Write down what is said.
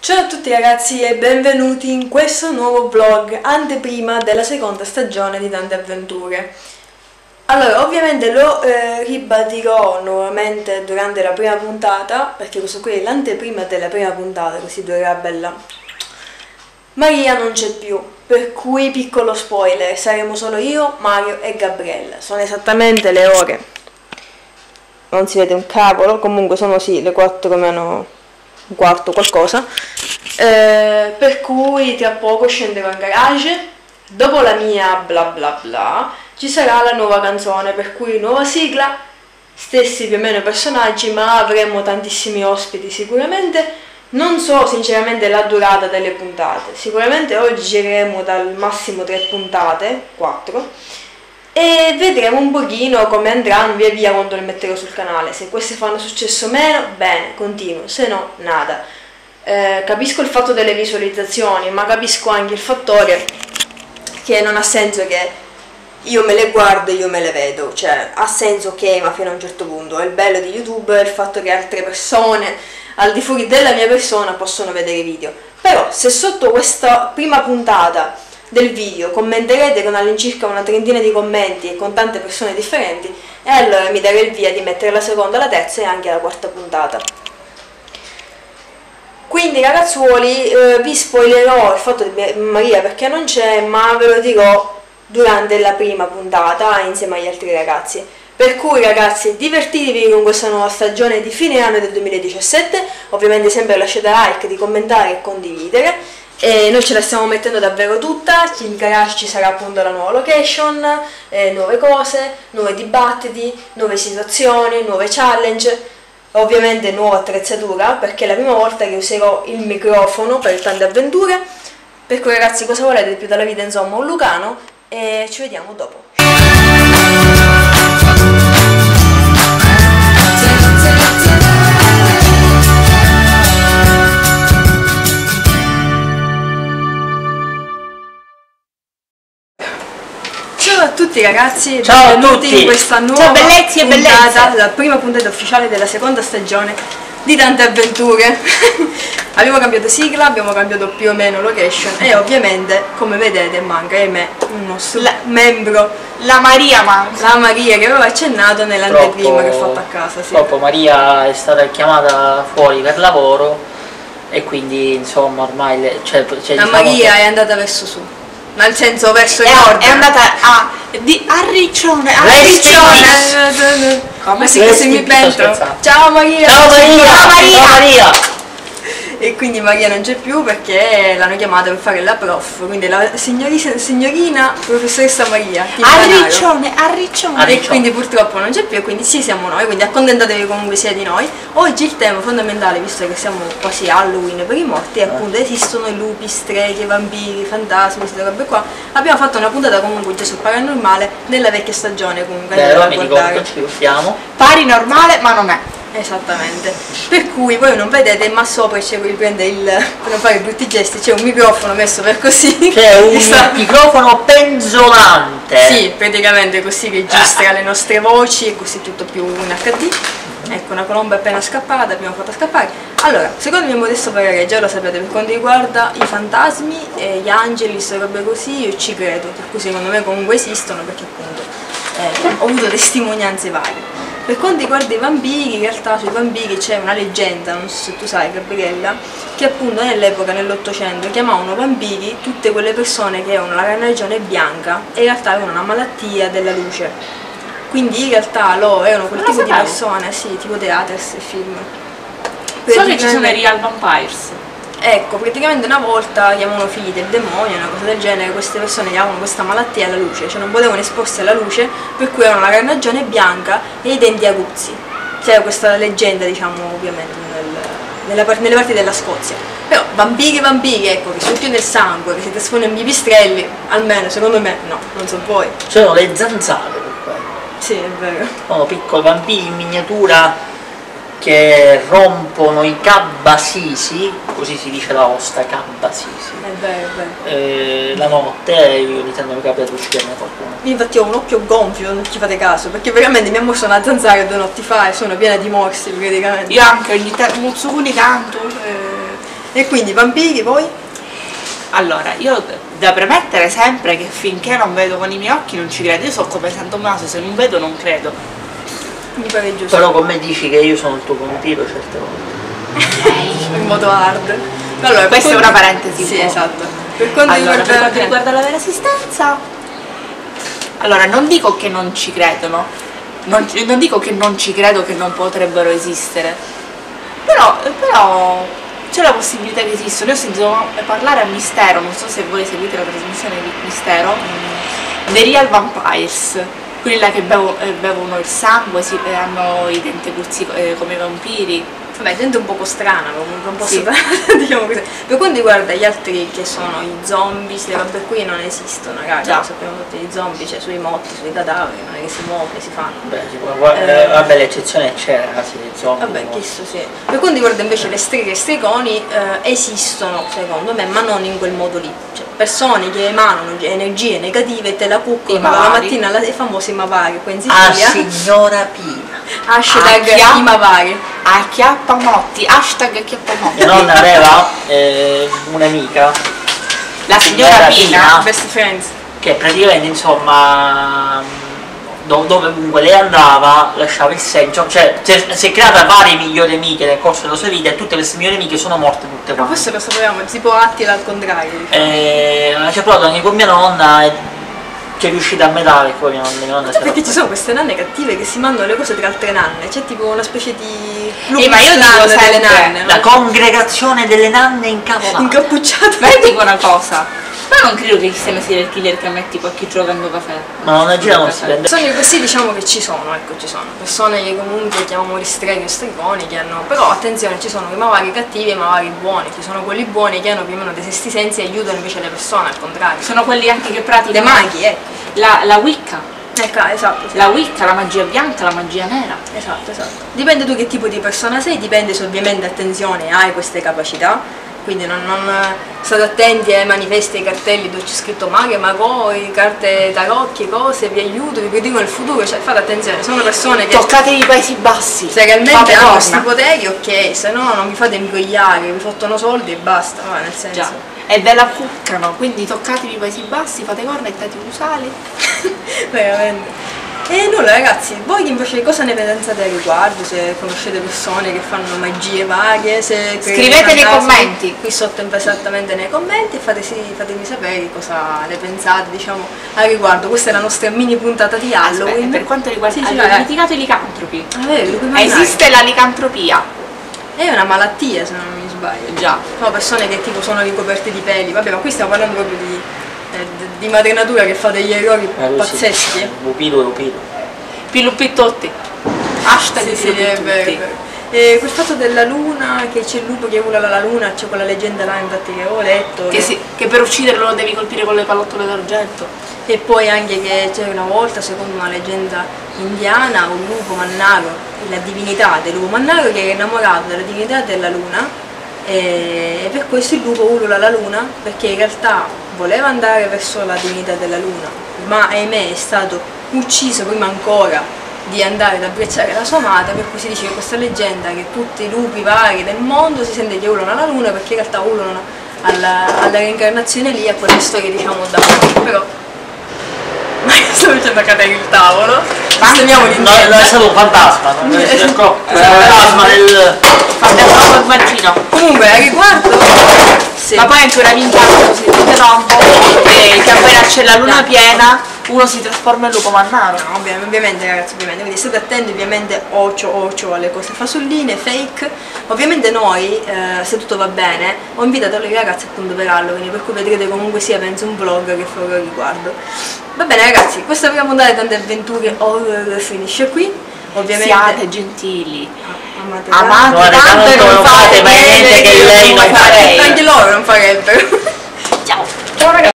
Ciao a tutti ragazzi e benvenuti in questo nuovo vlog anteprima della seconda stagione di Tante Avventure. Allora, ovviamente lo ribadirò nuovamente durante la prima puntata, perché questo qui è l'anteprima della prima puntata, così durerà bella. Maria non c'è più, per cui piccolo spoiler, saremo solo io, Mario e Gabriella. Sono esattamente le ore, non si vede un cavolo, comunque sono sì le 4 meno un quarto qualcosa, per cui tra poco scenderò in garage. Dopo la mia bla bla bla ci sarà la nuova canzone, per cui nuova sigla, stessi più o meno personaggi, ma avremo tantissimi ospiti sicuramente. Non so sinceramente la durata delle puntate, sicuramente oggi gireremo dal massimo 3 puntate, 4, e vedremo un pochino come andranno via via quando le metterò sul canale. Se queste fanno successo o meno, bene, continuo, se no, nada. Capisco il fatto delle visualizzazioni, ma capisco anche il fattore che non ha senso che io me le guardo e io me le vedo, cioè ha senso che, ma fino a un certo punto. Il bello di YouTube è il fatto che altre persone al di fuori della mia persona possono vedere i video. Però se sotto questa prima puntata del video commenterete con all'incirca una trentina di commenti e con tante persone differenti, e allora mi darei il via di mettere la seconda, la terza e anche la quarta puntata. Quindi ragazzuoli, vi spoilerò il fatto di Maria perché non c'è, ma ve lo dirò durante la prima puntata insieme agli altri ragazzi. Per cui ragazzi, divertitevi con questa nuova stagione di fine anno del 2017, ovviamente sempre lasciate like, di commentare e condividere. E noi ce la stiamo mettendo davvero tutta, in garage ci sarà appunto la nuova location, nuove cose, nuovi dibattiti, nuove situazioni, nuove challenge, ovviamente nuova attrezzatura perché è la prima volta che userò il microfono per Tante Avventure. Per cui ragazzi, cosa volete di più dalla vita, insomma, un Lucano, e ci vediamo dopo. Ciao a tutti ragazzi, ciao benvenuti in questa nuova bellezzi puntata, la prima puntata ufficiale della seconda stagione di Tante Avventure. Abbiamo cambiato sigla, abbiamo cambiato più o meno location e ovviamente, come vedete, manca ahimè un nostro membro, la Maria manca. La Maria che aveva accennato nell'anteprima che ho fatto a casa. Sì. Purtroppo Maria è stata chiamata fuori per lavoro e quindi insomma ormai la diciamo Maria è andata verso su. Nel senso verso il nord. È andata a Riccione. Come si mi pentono. Ciao Maria. Ciao Maria. Ciao Maria. E quindi Maria non c'è più perché l'hanno chiamata per fare la prof, quindi la signorina professoressa Maria a Riccione. E quindi purtroppo non c'è più, e quindi sì, siamo noi, quindi accontentatevi comunque sia di noi. Oggi il tema fondamentale, visto che siamo quasi Halloween per i morti, è appunto esistono i lupi, streghe, vampiri, fantasmi, queste robe qua. Abbiamo fatto una puntata comunque già sul paranormale nella vecchia stagione, comunque mi ricordo, ci ricordiamo. Paranormale ma non è. Esattamente, per cui voi non vedete, ma sopra c'è, riprende per non fare brutti gesti, c'è un microfono messo per così. C'è un microfono penzolante. Sì, praticamente così registra le nostre voci e così tutto più in HD. Ecco, una colomba è appena scappata, abbiamo fatto scappare. Allora, secondo il mio modesto parere, già lo sapete, per quanto riguarda i fantasmi e gli angeli, queste robe così, io ci credo, per cui secondo me comunque esistono, perché appunto ho avuto testimonianze varie. Per quanto riguarda i vampiri, in realtà sui vampiri c'è una leggenda, non so se tu sai Gabriella, che appunto nell'epoca, nell'800, chiamavano vampiri tutte quelle persone che avevano la carnagione bianca e in realtà avevano una malattia della luce. Quindi in realtà loro erano quel tipo di persone, sì, tipo The Others, il film. So che ci sono i Real Vampires. Ecco, praticamente una volta chiamavano figli del demonio, una cosa del genere, queste persone che avevano questa malattia alla luce, cioè non potevano esporsi alla luce, per cui avevano la carnagione bianca e i denti aguzzi. C'era questa leggenda, diciamo, ovviamente, nelle parti della Scozia. Però vampiri, ecco, che succhio nel sangue, che si trasformano in pipistrelli, almeno secondo me no, non so voi. C'erano le zanzare per quello. Sì, è vero. Sono piccoli vampiri in miniatura che rompono i cabbasisi, così si dice la osta, cabbasisi. È vero, è vero. La notte io ogni tanto mi capita di ucciderne qualcuno. Infatti ho un occhio gonfio, non ci fate caso, perché veramente mi ha morso una zanzara 2 notti fa e sono piena di morsi praticamente. Io anche ogni tanto. E quindi vampiri poi? Allora, io da premettere sempre che finché non vedo con i miei occhi non ci credo. Io so come Santo Maso, se non vedo non credo. Mi pare giusto. Però con me dici che io sono il tuo vampiro certe volte. In modo hard. Allora, Questa è una parentesi. Sì, un po'. esatto. Per quanto Allora, per quanto riguarda riguarda la vera esistenza, allora non dico che non ci credono, non dico che non ci credo che non potrebbero esistere, però c'è la possibilità che esistono. Io ho sentito parlare a Mistero, non so se voi seguite la trasmissione di Mistero, dei Real Vampires, quelli là che bevono il sangue, hanno i denti aguzzi come i vampiri. Vabbè, gente un poco strana comunque, un po' Sì. diciamo così. Per quanto riguarda gli altri che sono i zombie, le robe qui non esistono, ragazzi. Già. Lo sappiamo tutti, i zombie, cioè sui morti, sui cadaveri, non è che si muove, si fanno. Beh, vabbè, l'eccezione c'è, ragazzi, dei zombie. Vabbè, questo sì. Per quanto riguarda invece le streghe e stregoni, esistono secondo me, ma non in quel modo lì. Cioè, persone che emanano energie negative e te la cuccolano I dalla mavari. mattina i famosi mavari qua in Ah, Sicilia. signora Pina. Hashtag Acchia. i mavari. Acchiappamotti, hashtag acchiappamotti. Mia nonna aveva un'amica, La signora Pina, Best friends. che praticamente, insomma, dove comunque lei andava lasciava il segno, cioè si è creata varie migliori amiche nel corso della sua vita e tutte queste migliori amiche sono morte tutte Ma quante. questo lo sapevamo, tipo Attila al contrario. Diciamo. C'è provato anche con mia nonna e ci è riuscita a metà, e poi mia nonna si Perché ci sono queste nanne cattive che si mandano le cose tra altre nanne, c'è tipo una specie di ma io dico delle sempre, nanne, la no? congregazione delle nanne incavolate. Incappucciate. ma io dico una cosa, ma non credo che esista una serial killer che metti qualche giocando caffè. Ma non a gira non si prende. Persone così diciamo che ci sono, ecco, ci sono. Persone che comunque chiamiamo streghe o stregoni che hanno. Però attenzione, ci sono i mavari cattivi e i mavari buoni, ci sono quelli buoni che hanno più o meno dei sesti sensi e aiutano invece le persone, al contrario. Sono quelli anche che praticano Le maghi, ecco. la Wicca, Ecco, esatto, sì. la Wicca, la magia bianca, la magia nera. Esatto, esatto. Dipende tu che tipo di persona sei, dipende se ovviamente, attenzione, hai queste capacità, quindi non state attenti ai manifesti e ai cartelli dove c'è scritto maghe, magoi, carte tarocchi, cose, vi aiuto, vi predico il futuro, cioè fate attenzione, sono persone che Toccate i Paesi Bassi, se realmente fate hanno corna. questi poteri, ok, se no non vi fate imbrigliare, vi fottono soldi e basta, va, nel senso. Già. E ve la cuccano, quindi toccatevi i Paesi Bassi, fate corna e date usali. Veramente. E nulla ragazzi, voi invece cosa ne pensate al riguardo? Se conoscete persone che fanno magie varie, se Scrivete nei commenti. qui sotto esattamente nei commenti e fatemi sapere cosa ne pensate, diciamo, al riguardo. Questa è la nostra mini puntata di Halloween. Aspetta, per quanto riguarda Sì, sì, abbiamo vai. dimenticato i licantropi. Lo puoi mandare. Esiste la licantropia. È una malattia se non mi sbaglio. Già. Sono persone che tipo sono ricoperte di peli, vabbè, ma qui stiamo parlando proprio di madre natura che fa degli errori pazzeschi. Lupido. Pilupittotti. Hashtag Sì, sì, è Pilupittotti. vero, è vero. E quel fatto della luna, che c'è il lupo che vola la luna, c'è quella leggenda là infatti che avevo letto. Che per ucciderlo lo devi colpire con le pallottole d'argento. E poi anche che c'è una volta, secondo una leggenda indiana, un lupo mannaro, la divinità del lupo mannaro che era innamorato della divinità della luna e per questo il lupo ulula la luna perché in realtà voleva andare verso la divinità della luna, ma ahimè è stato ucciso prima ancora di andare ad abbracciare la sua amata, per cui si dice che questa leggenda che tutti i lupi vari del mondo si sente che ululano la luna perché in realtà ululano alla reincarnazione lì, a quelle storie diciamo d'amore. Però ma sto facendo cadere il tavolo, sistemiamo No, l'incendio. è stato un fantasma, non è il fantasma del... Fantasma col bacino. Comunque a riguardo sì. Ma poi anche una minchia se ti interrompo, che appena c'è la luna piena uno si trasforma in lupo mannaro. No, ovviamente ragazzi, ovviamente, quindi state attenti ovviamente ocio alle cose fasulline, fake. Ovviamente noi, se tutto va bene, ho invitato le ragazze appunto per Halloween, per cui vedrete comunque sia penso un vlog che farò al riguardo. Va bene ragazzi, questa prima puntata di Tante Avventure Horror finisce qui. Ovviamente Siate gentili. amate Amate tanto. tanto e non fate mai niente che lei non farei. anche loro non farebbero. Ciao. Ciao ragazzi.